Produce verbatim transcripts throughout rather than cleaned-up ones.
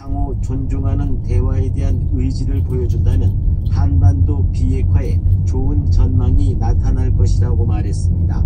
상호 존중하는 대화에 대한 의지를 보여준다면 한반도 비핵화에 좋은 전망이 나타날 것이라고 말했습니다.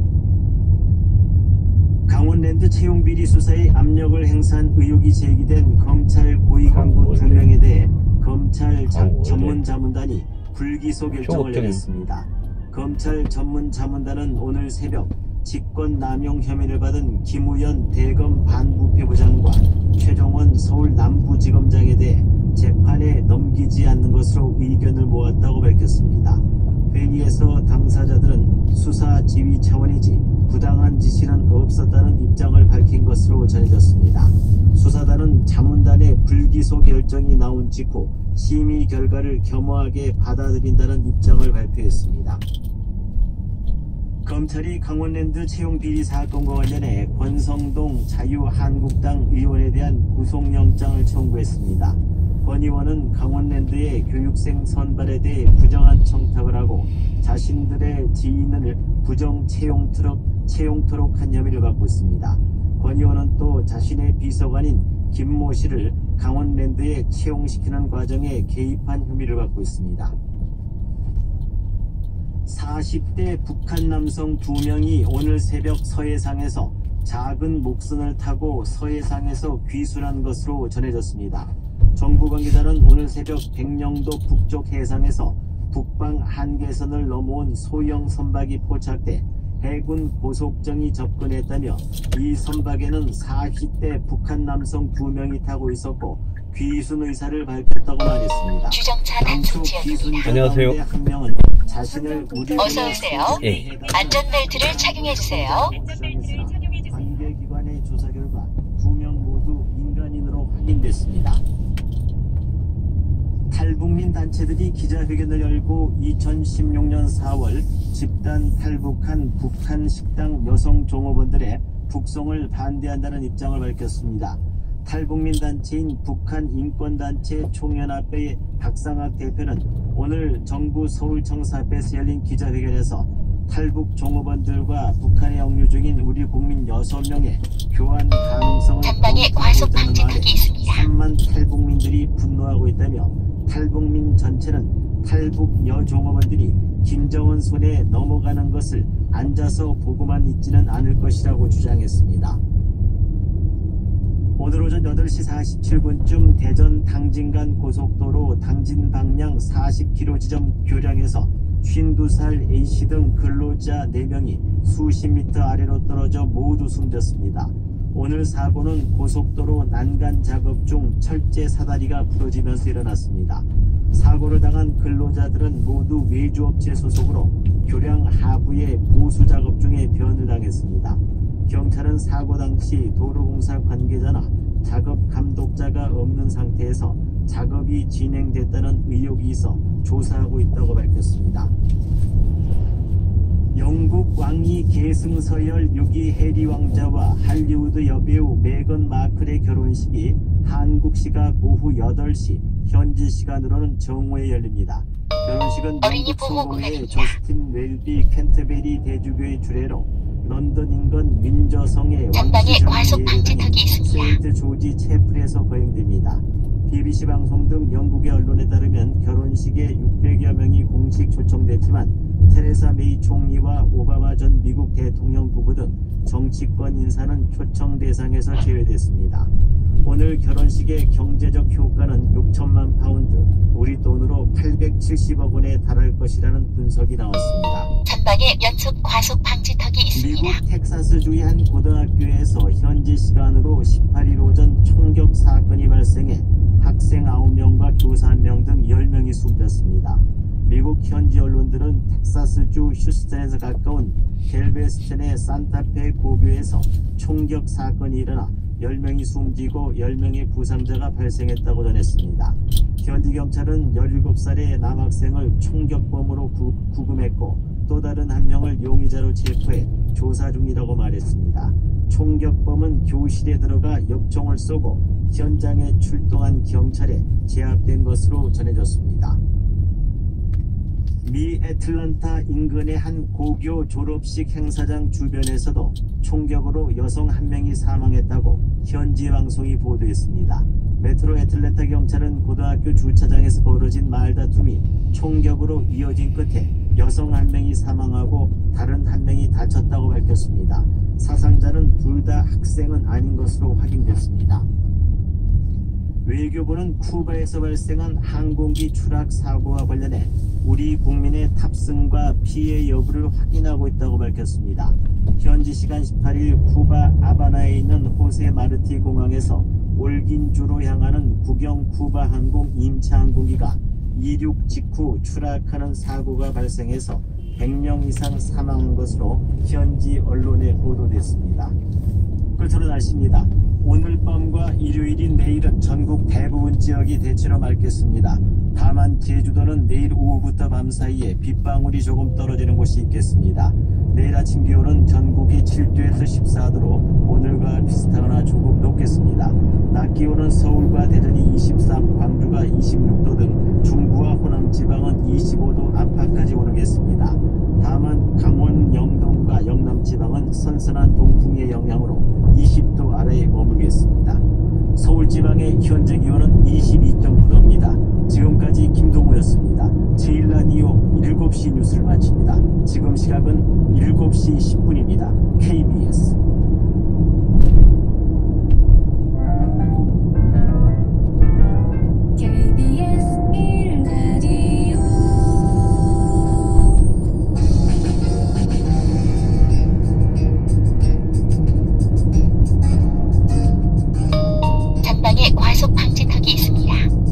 강원랜드 채용비리 수사에 압력을 행사한 의혹이 제기된 검찰 고위 간부 두 명에 대해 검찰 자, 전문자문단이 불기소 결정을 내렸습니다. 검찰 전문자문단은 오늘 새벽 직권남용 혐의를 받은 김우현 대검 반부패부장과 최종원 서울 남부지검장에 대해 재판에 넘기지 않는 것으로 의견을 모았다고 밝혔습니다. 회의에서 당사자들은 수사 지휘 차원이지 부당한 지시는 없었다는 입장을 밝힌 것으로 전해졌습니다. 수사단은 자문단의 불기소 결정이 나온 직후 심의 결과를 겸허하게 받아들인다는 입장을 발표했습니다. 검찰이 강원랜드 채용비리 사건과 관련해 권성동 자유한국당 의원에 대한 구속영장을 청구했습니다. 권 의원은 강원랜드의 교육생 선발에 대해 부정한 청탁을 하고 자신들의 지인을 부정 채용토록, 채용토록 한 혐의를 받고 있습니다. 권 의원은 또 자신의 비서관인 김모 씨를 강원랜드에 채용시키는 과정에 개입한 혐의를 받고 있습니다. 사십 대 북한 남성 두 명이 오늘 새벽 서해상에서 작은 목선을 타고 서해상에서 귀순한 것으로 전해졌습니다. 정부 관계자는 오늘 새벽 백령도 북쪽 해상에서 북방 한계선을 넘어온 소형 선박이 포착돼 해군 고속정이 접근했다며 이 선박에는 사십 대 북한 남성 두 명이 타고 있었고 귀순 의사를 밝혔다고 말했습니다. 주정차 단속 지역입니다. 안녕하세요. 한 명은 자신을 우리 어서 오세요. 예. 안전벨트를 착용해 주세요. 관계기관의 조사 결과 두 명 모두 민간인으로 확인됐습니다. 탈북민 단체들이 기자회견을 열고 이천십육 년 사월 집단 탈북한 북한 식당 여성 종업원들의 북송을 반대한다는 입장을 밝혔습니다. 탈북민 단체인 북한인권단체 총연합회의 박상학 대표는 오늘 정부 서울청사 앞에서 열린 기자회견에서 탈북 종업원들과 북한에 억류 중인 우리 국민 여섯 명의 교환 가능성을 전방에 과속 방지턱이 있습니다. 삼만 탈북민들이 분노하고 있다며 탈북민 전체는 탈북 여종업원들이 김정은 손에 넘어가는 것을 앉아서 보고만 있지는 않을 것이라고 주장했습니다. 오늘 오전 여덟 시 사십칠 분쯤 대전 당진 간 고속도로 당진 방향 사십 킬로미터 지점 교량에서 쉰두 살 A씨 등 근로자 네 명이 수십 미터 아래로 떨어져 모두 숨졌습니다. 오늘 사고는 고속도로 난간 작업 중 철제 사다리가 부러지면서 일어났습니다. 사고를 당한 근로자들은 모두 외주업체 소속으로 교량 하부의 보수 작업 중에 변을 당했습니다. 경찰은 사고 당시 도로공사 관계자나 작업 감독자가 없는 상태에서 작업이 진행됐다는 의혹이 있어 조사하고 있다고 밝혔습니다. 영국 왕위 계승 서열 육 위 해리 왕자와 할리우드 여배우 메건 마클의 결혼식이 한국 시각 오후 여덟 시 현지 시간으로는 정오에 열립니다. 결혼식은 영국 성공회의 저스틴 웰비 캔터베리 대주교의 주례로 런던 인근 윈저성의 왕시전 예배당인 세인트 조지 채플에서 거행됩니다. 비비씨 방송 등 영국의 언론에 따르면 결혼식에 육백여 명이 공식 초청됐지만 테레사 메이 총리와 오바마 전 미국 대통령 부부 등 정치권 인사는 초청 대상에서 제외됐습니다. 오늘 결혼식의 경제적 효과는 육천만 파운드, 우리 돈으로 팔백칠십억 원에 달할 것이라는 분석이 나왔습니다. 전방에 연속 과속 방지턱이 있습니다. 미국 텍사스주의 한 고등학교에서 현지 시간으로 십팔 일 오전 총격 사건이 발생해 학생 아홉 명과 교사 한 명 등 열 명이 숨졌습니다. 미국 현지 언론들은 텍사스주 휴스턴에서 가까운 갤베스턴의 산타페 고교에서 총격 사건이 일어나 열 명이 숨지고 열 명의 부상자가 발생했다고 전했습니다. 현지 경찰은 열일곱 살의 남학생을 총격범으로 구, 구금했고 또 다른 한 명을 용의자로 체포해 조사 중이라고 말했습니다. 총격범은 교실에 들어가 엽총을 쏘고 현장에 출동한 경찰에 제압된 것으로 전해졌습니다. 미 애틀랜타 인근의 한 고교 졸업식 행사장 주변에서도 총격으로 여성 한 명이 사망했다고 현지 방송이 보도했습니다. 메트로 애틀랜타 경찰은 고등학교 주차장에서 벌어진 말다툼이 총격으로 이어진 끝에 여성 한 명이 사망하고 다른 한 명이 다쳤다고 밝혔습니다. 사상자는 둘 다 학생은 아닌 것으로 확인됐습니다. 외교부는 쿠바에서 발생한 항공기 추락 사고와 관련해 우리 국민의 탑승과 피해 여부를 확인하고 있다고 밝혔습니다. 현지 시간 십팔 일 쿠바 아바나에 있는 호세 마르티 공항에서 올긴주로 향하는 국영 쿠바 항공 임차 항공기가 이륙 직후 추락하는 사고가 발생해서 백 명 이상 사망한 것으로 현지 언론에 보도됐습니다. 끝으로 날씨입니다. 오늘 밤과 일요일인 내일은 전국 대부분 지역이 대체로 맑겠습니다. 다만 제주도는 내일 오후부터 밤 사이에 빗방울이 조금 떨어지는 곳이 있겠습니다. 내일 아침 기온은 전국이 칠 도에서 십사 도로 오늘과 비슷하거나 조금 높겠습니다. 낮 기온은 서울과 대전이 이십삼, 광주가 이십육 도 등 중부와 호남 지방은 이십오 도 안팎까지 오르겠습니다. 다만 강원, 영동과 영남 지방은 선선한 동풍의 영향으로 이십 도 아래에 머물겠습니다. 서울 지방의 현재 기온은 이십이 점 구 도입니다. 지금까지 김동우였습니다. 제일 라디오 일곱 시 뉴스를 마칩니다. 지금 시각은 일곱 시 십 분입니다. 케이비에스 케이비에스 일 라디오 전방에 과속 방지턱이 있습니다.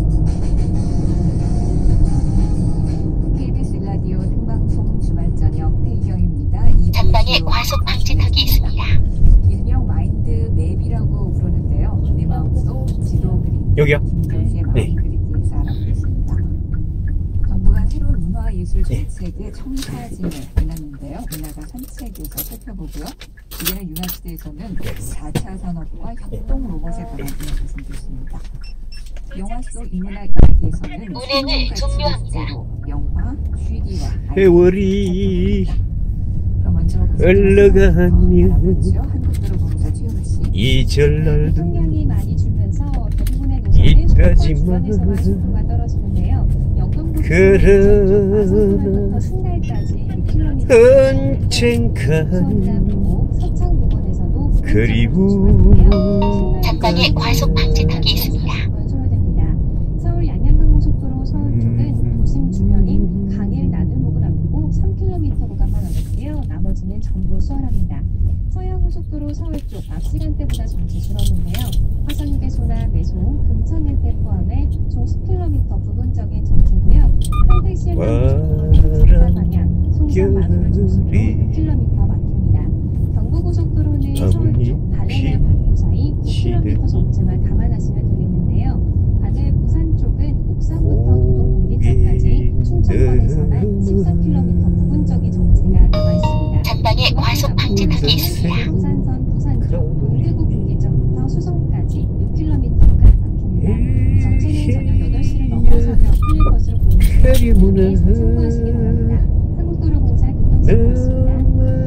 케이비에스 일 라디오 생방송 주말 저녁 태희경입니다. 전방에 과속 방지턱이 있습니다. 일명 마인드 맵이라고 부르는데요. 내 마음속 지도 그림. 여기요? 김정수의 마음 네. 그리기에서 알아보겠습니다. 정부가 새로운 문화예술 정책의 청사진을 내놨는데요. 문화가 산책에서 살펴보고요. 이제는 유나시대에서는 사 차 산업과 협동 로봇에 관한 이야기 선보였습니다. 영화 속 인문화 이야기에서는 운행을 종료합니다. 영화 쥐리와 세월이 그럼 먼저 흘러가면 한국도로 공사 최윤 씨. 이절날도 통량이 많이 줄면서 대부분의 노선은 이까지만 주변에서만 속도가 떨어지는데요. 영동부터 그러나 승달까지 육 킬로미터 언젠간 서창부근에서도 그리움 전방에 과속 방지턱이 있습니다. 소요됩니다. 서울 양양간고속도로 서울 쪽은 도심 주변인 강일 나들목을 앞두고 삼 킬로미터 구간만 어렵고요. 나머지는 전부 수월합니다. 서해안고속도로 서울 쪽 앞 시간대보다 잠시 줄었는데요. 화성휴게소나 매송, 금천일대 포함해 총 십 킬로미터 부분적인 정체고요. 평택시흥고속도로는 부산 방향, 송정 마루를 중심으로 육 킬로미터 막힙니다. 경부고속도로는 서울 쪽 발레나 반포 사이 구 킬로미터 정체만 감안하시면 되겠는데요. 반대 부산 쪽은 옥산부터 도동 분기점까지 충청권에서만 십삼 킬로미터 부분적인 정체가 남아있습니다. 전방에 과속 방지턱이 있습니다. 부산선 부산 쪽 동대구 분기점부터 수성까지 육 킬로미터가 막힙니다. 정체는 저녁 여덟 시를 넘어서면 풀릴 것으로 보이는데 참고하시기 바랍니다. 한국도로공사 교통정보였습니다.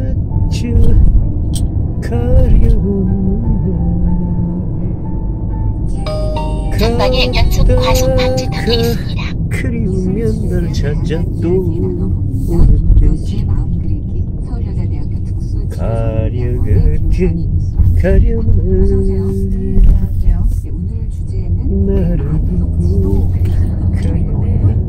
전방에 연속 과속 방지턱이 있습니다. 그리우면 널 찾아 또 오는 되지 마음 그리기 서울여자대학교 특수 가려거든 어서오세요. 가려면 안녕하세요. 네, 오늘 주제는 나를 마음속 지도 그리기예요.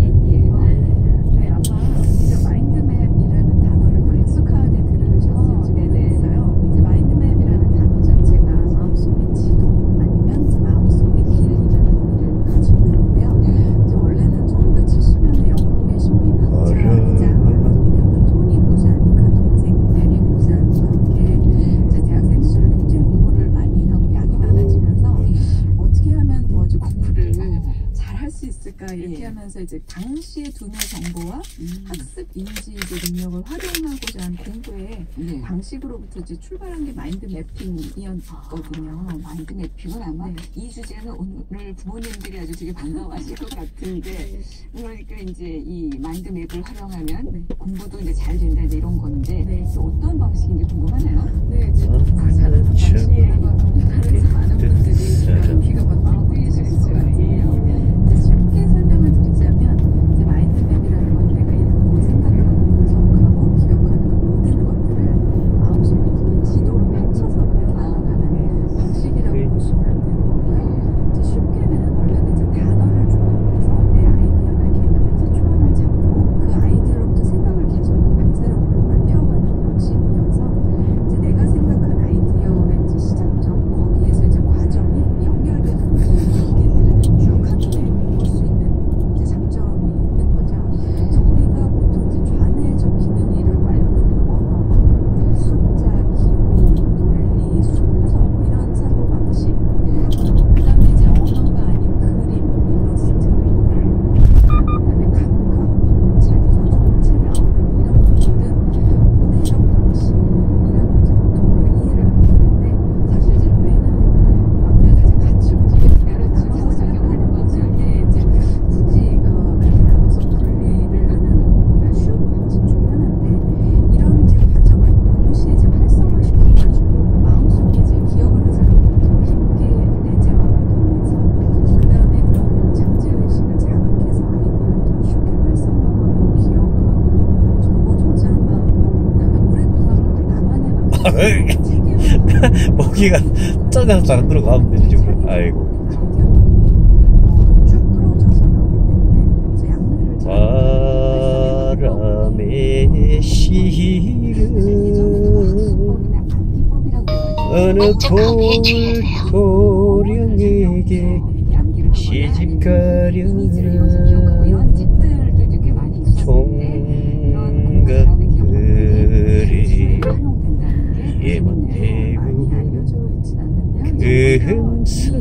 네, 아마 이제 마인드맵이라는 단어를 더 익숙하게 들으셨을지 모르겠어요. 이제 마인드맵이라는 단어 자체가 마음속의 지도 아니면 이제 마음속의 길이라는 의미를 가지고 있는데요. 이제 원래는 천구백칠십 년에 영국의 심리학자이자 언론이었던 토니 보잔이 그 동생 메리 보잔과 함께 이제 대학생 시절에 굉장히 공부를 많이 하고 양이 많아지면서 어떻게 하면 더 이제 공부를 잘 할 수 있을까 이렇게 예. 하면서 이제 당시의 두뇌 정보와 학습 인지 이제 능력을 활용하고자 한 공부의 네. 방식으로부터 이제 출발한 게 마인드 매핑이었거든요. 아, 마인드 매핑은 아마 네. 이 주제는 오늘 부모님들이 아주 되게 반가워하실 것 같은데 그러니까 이제 이 마인드 맵을 활용하면 네. 공부도 이제 잘 된다 이제 이런 건데 네. 그래서 어떤 방식인지 궁금하네요. 네, 이제 잘하는 방식이에요. 그래서 많은 분들이 귀가 막히고 이제 쉽게 설명을 드리자면 이제 마인드맵이라는 건 내가 읽고 생각하고 분석하고 기억하는 그 모든 것들을 마음속에 이렇게 지도로 펼쳐서 그려나가는 방식이라고 보시면 되는 거고요. 이제 쉽게는 원래는 이제 단어를 조합해서 내 아이디어나 개념의 이제 초안을 잡고 그 아이디어로부터 생각을 계속 이렇게 방사형으로 넓혀가는 방식이어서 이제 내가 생각한 아이디어의 이제 시작점 거기에서 이제 과정이 연결되는 단계들을 쭉 한눈에 볼 수 있는 이제 장점이 있는 거죠. 그래서 우리가 보통 이제 좌뇌적 기능이라고 알고 있는 언어나 숫자, 기호, 논리, 순서 뭐 이런 사고 방식. 그다음에 이제 언어가 아닌 그림, 일러스트, 그다음에 감각, 동체에서 정체명 이런 부분들은 문해적 방식이라고 이제 보통 우리가 이해를 하고 있는데 사실 이제 뇌는 막내가 이제 같이 움직이는 상호작용하는 거죠. 이게 이제 굳이 어, 그렇게 나눠서 분리를 하는 쉬운 방식 중에 하나인데 이런 이제 과정을 동시에 이제 활성화시켜가지고 마음속에 이제 기억을 가장 깊게 내재화하기 위해서 그 다음에 그런 잠재의식을 자극해서 아이디어를 더 쉽게 활성화하고 기억하고 정보 저장하고 그다음에 오랫동안 나만의 방식으로 체계화하고 먹이가 짜장짜장 안 들어가면 되지 지금. 아이고. 쭉 끌어져서 나오기 때문에 그래서 양면을 잘 바람의 시를 어느 고령에게 시집가려는 총각들의 예만대고 금산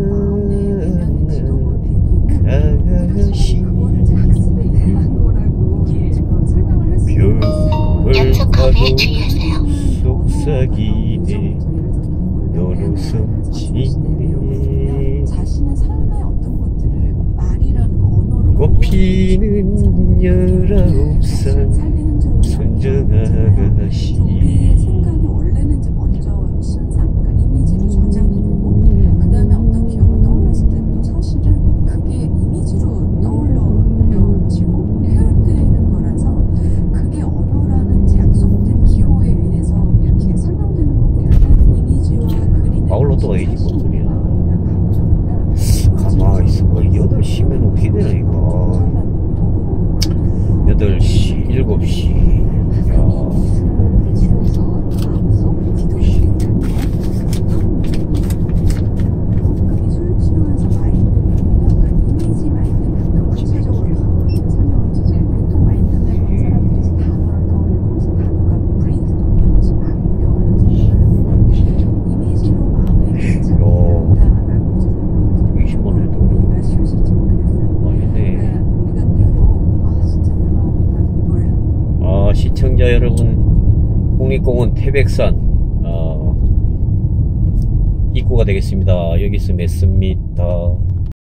가시 별을 연속거리에 주의하세요. 속삭이네 너는 섬치네 자신의 삶의 어떤 것들을 말이라는 거 언어로 꽃피는 열아홉 살 순정아가씨 우리의 생각이 원래는 이제 먼저 신상, 그러니까 이미지로 저장이 되고 그 다음에 어떤 기억을 떠올렸을 때도 사실은 그게 이미지로 떠올려지고 표현되는 거라서 그게 언어라는 이제 약속된 기호에 의해서 이렇게 설명되는 것보다는 이미지와 그림의 아울러 또 A지 뭔 소리야. 가만히 있어. 여덟 시면 어떻게 되나 이거. 여덟 시, 일곱 시. 미술치료에서 마인드맵은 약간 이미지 마인드맵 구체적으로 설명을 드리죠. 보통 마인드맵은 사람들이 단어를 떠올리고 그래서 단어가 브레인스토밍 같이 막 밀려가는 생각을 하는데 이미지로 마음에 괜찮게 한다라고 설명을 드리고 이십 번 해도 이해가 쉬우실지 모르겠어요. 아니네. 그러니까 우리가 때로 아 진짜 나는 몰라. 아, 시청자 여러분, 국립공원 태백산 어, 입구가 되겠습니다. 여기서 맺습니다.